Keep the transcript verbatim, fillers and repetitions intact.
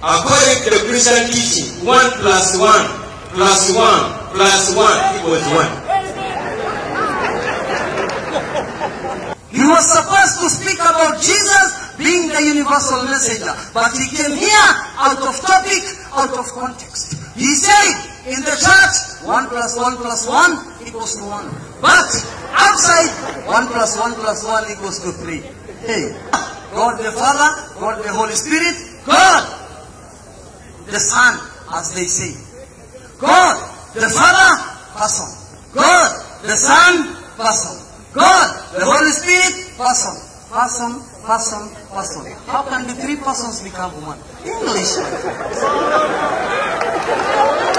According to the Christian teaching, one plus one plus one plus one equals one. He was supposed to speak about Jesus being the universal messenger, but he came here out of topic, out of context. He said in the church, one plus one plus one equals to one. But outside, one plus one plus one equals to three. Hey, God the Father, God the Holy Spirit, God the Son, as they say. God the Father, person. God the Son, person. God the Holy Spirit, person. Person, person, person. How can the three persons become one? English.